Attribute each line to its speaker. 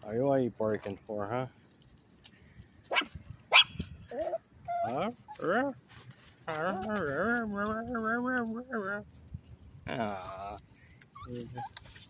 Speaker 1: Oh, what are you barking for, huh? Huh? Ah,